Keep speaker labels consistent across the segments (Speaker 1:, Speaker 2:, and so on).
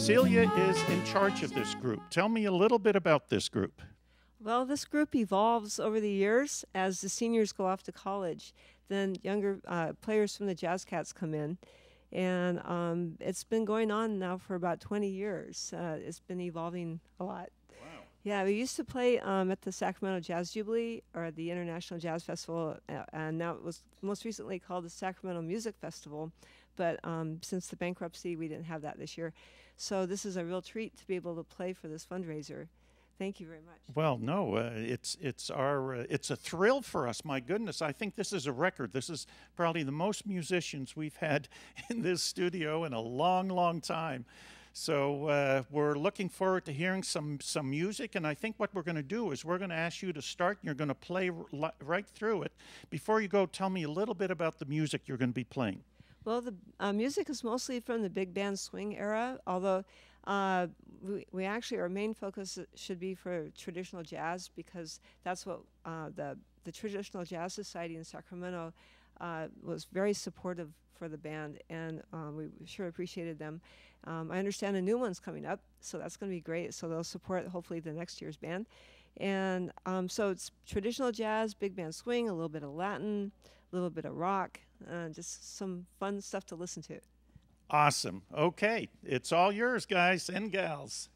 Speaker 1: Celia is in charge of this group. Tell me a little bit about this group.
Speaker 2: Well, this group evolves over the years as the seniors go off to college. Then younger players from the Jazz Cats come in. And it's been going on now for about 20 years. It's been evolving a lot.
Speaker 1: Wow.
Speaker 2: Yeah, we used to play at the Sacramento Jazz Jubilee or the International Jazz Festival, and now it was most recently called the Sacramento Music Festival. But since the bankruptcy, we didn't have that this year. So this is a real treat to be able to play for this fundraiser. Thank you very much.
Speaker 1: Well, no, it's a thrill for us. My goodness, I think this is a record. This is probably the most musicians we've had in this studio in a long, long time. So we're looking forward to hearing some music, and I think what we're going to do is we're going to ask you to start, and you're going to play right through it. Before you go, tell me a little bit about the music you're going to be playing.
Speaker 2: Well, the music is mostly from the big band swing era, although we actually, our main focus should be for traditional jazz, because that's what the Traditional Jazz Society in Sacramento was very supportive for the band, and we sure appreciated them. I understand a new one's coming up, so that's going to be great. So they'll support hopefully the next year's band. And so it's traditional jazz, big band swing, a little bit of Latin, a little bit of rock, just some fun stuff to listen to.
Speaker 1: Awesome. Okay, it's all yours, guys and gals.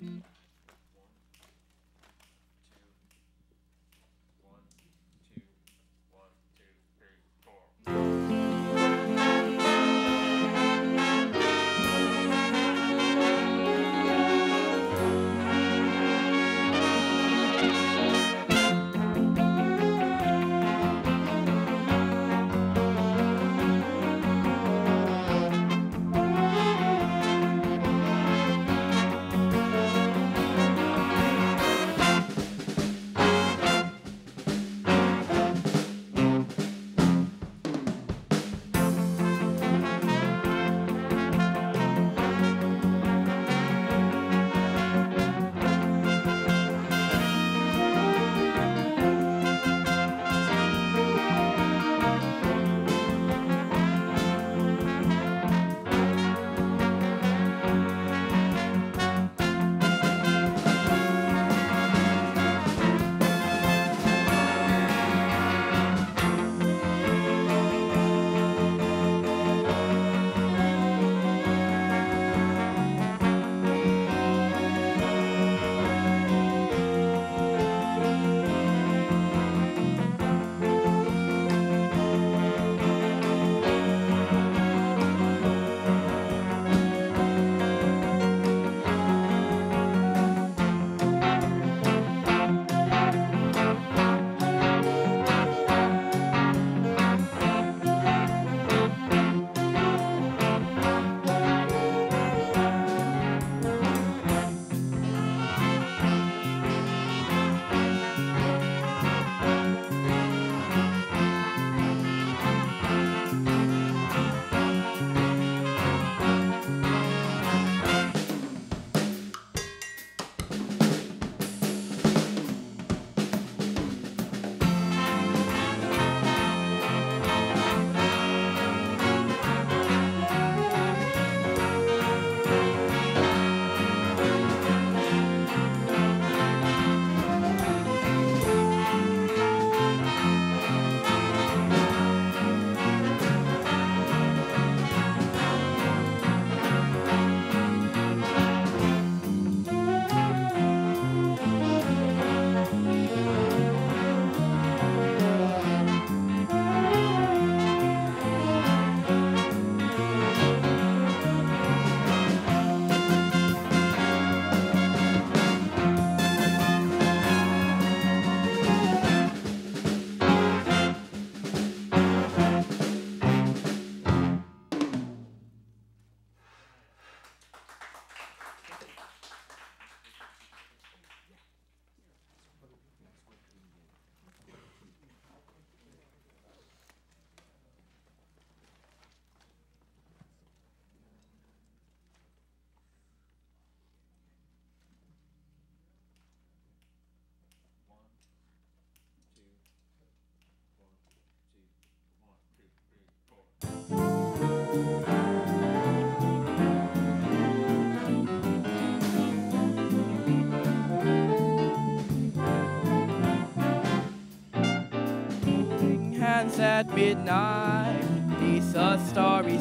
Speaker 3: Hands at midnight, beneath a starry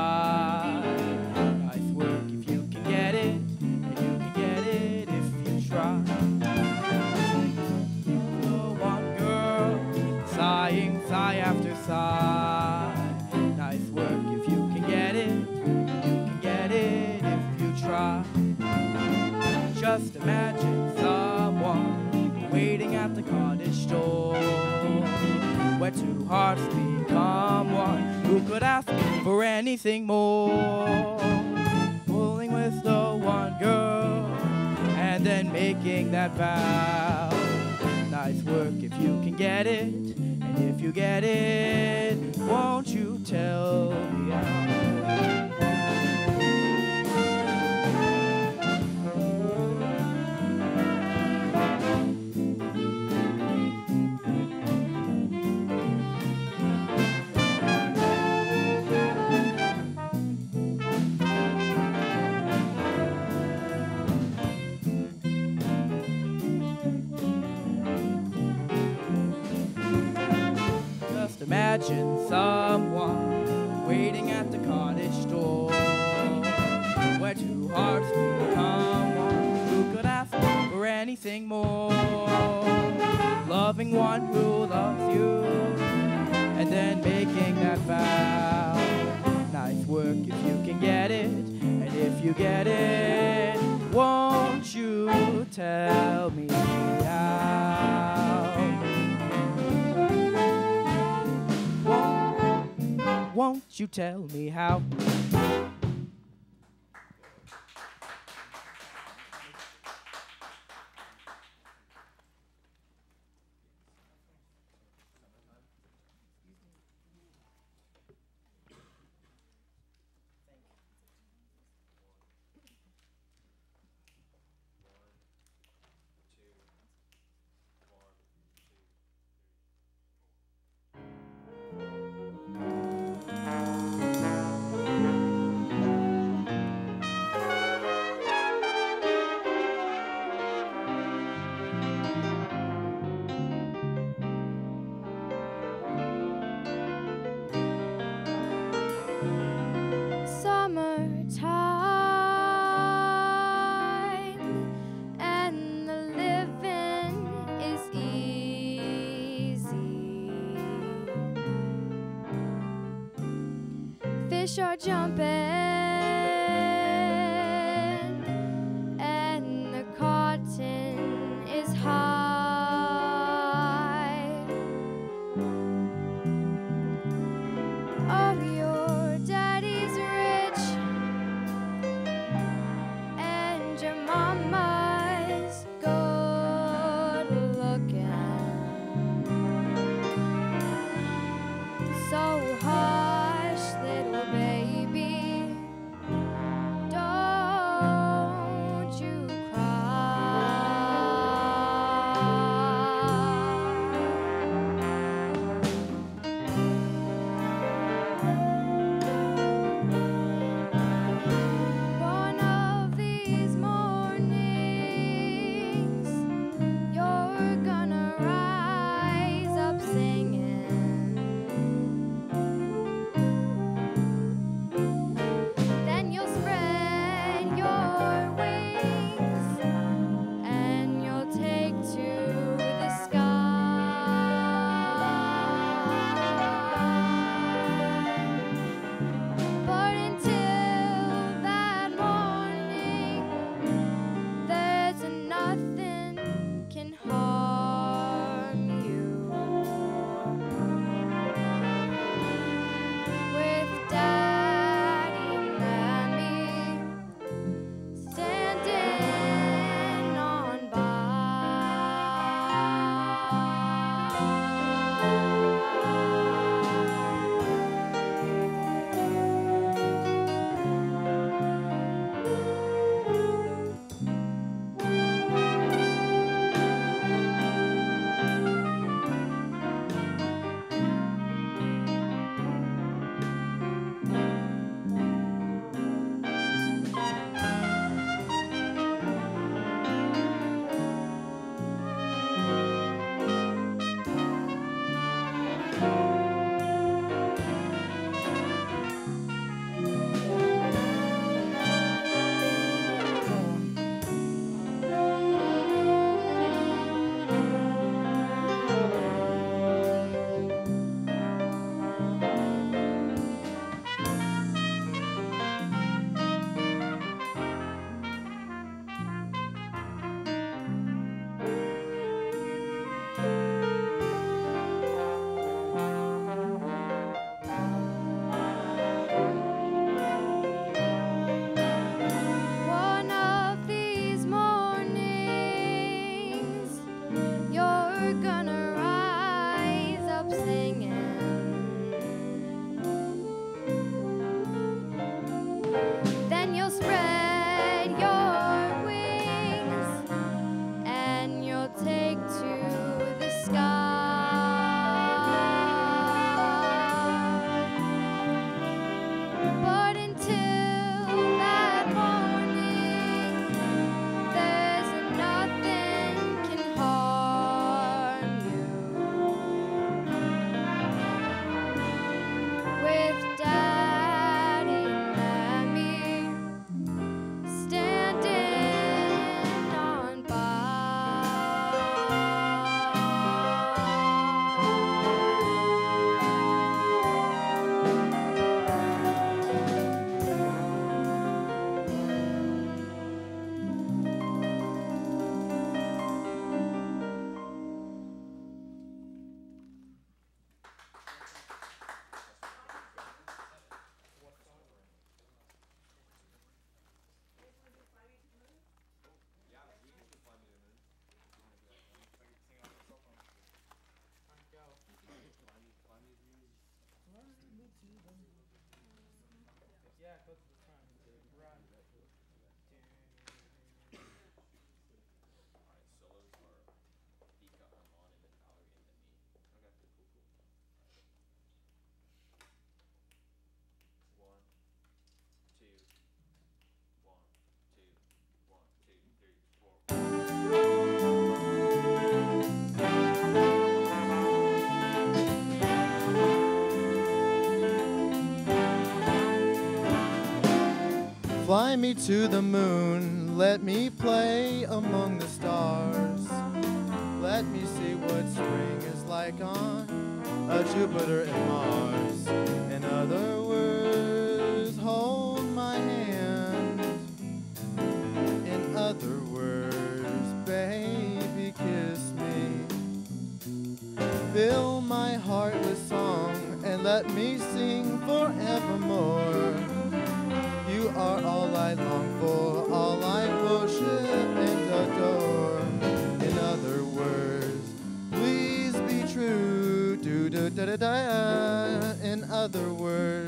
Speaker 3: sky. Nice work if you can get it, and you can get it if you try. The one girl, sighing sigh after sigh. Nice work if you can get it, and you can get it if you try. Just imagine someone waiting at the cottage door, where two hearts become one. Who could ask for anything more? Pulling with the one girl and then making that vow. Nice work if you can get it, and if you get it, won't you tell me how? Imagine someone waiting at the cottage door, anything more. Loving one who loves you, and then making that vow. Nice work if you can get it, and if you get it, won't you tell me how? Won't you tell me how?
Speaker 4: Fish are jumping and the cotton is high. Oh, your daddy's rich and your mama's good looking. So hush, little baby,
Speaker 3: Yeah, go to the front. Run.
Speaker 5: Alright, solos are Pika, I'm on, and then Valerie, and then me. Okay, cool, cool. One, two, one, two, one, two, three, four.
Speaker 3: Fly me to the moon, let me play among the stars. Let me see what spring is like on Jupiter and Mars. In other words, hold my hand. In other words, baby, kiss me. Fill my heart with song and let me sing forevermore. You are all I long for, all I worship and adore. In other words, please be true. Do do da da da. In other words.